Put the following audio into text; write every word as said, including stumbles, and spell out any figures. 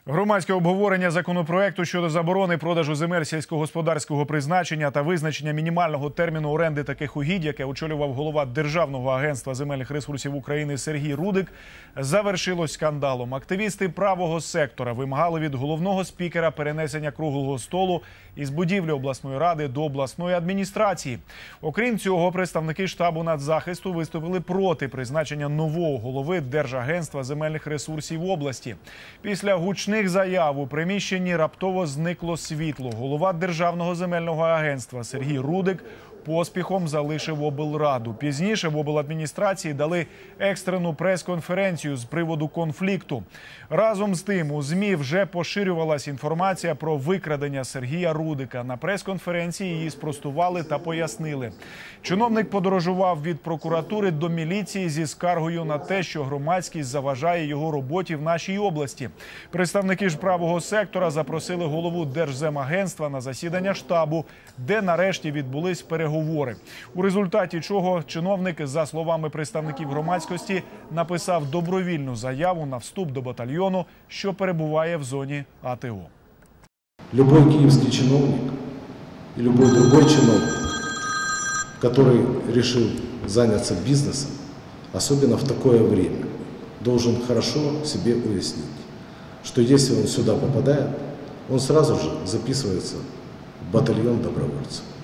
Громадське обговорення законопроекту щодо заборони продажу земель сільськогосподарського призначення та визначення мінімального терміну оренди таких угідь, яке очолював голова Державного агентства земельних ресурсів України Сергій Рудик, завершилось скандалом. Активісти правого сектора вимагали від головного спікера перенесення круглого столу із будівлі обласної ради до обласної адміністрації. Окрім цього, представники штабу нацзахисту виступили проти призначення нового голови Держагентства земельних ресурсів області. Після гучних заяв у приміщенні раптово зникло світло. Голова Державного земельного агентства Сергій Рудик поспіхом залишив облраду. Пізніше в обладміністрації дали екстрену прес-конференцію з приводу конфлікту. Разом з тим у ЗМІ вже поширювалась інформація про викрадення Сергія Рудика. На прес-конференції її спростували та пояснили. Чиновник подорожував від прокуратури до міліції зі скаргою на те, що громадськість заважає його роботі в нашій області. Представники ж правого сектора запросили голову Держземагентства на засідання штабу, де нарешті відбулись переговори. У результаті чого чиновник, за словами представників громадськості, написав добровільну заяву на вступ до батальйону, що перебуває в зоні АТО. Любой киевский чиновник и любой другой чиновник, который решил заняться бизнесом, особенно в такое время, должен хорошо себе уяснить, что если он сюда попадает, он сразу же записывается в батальон добровольцев.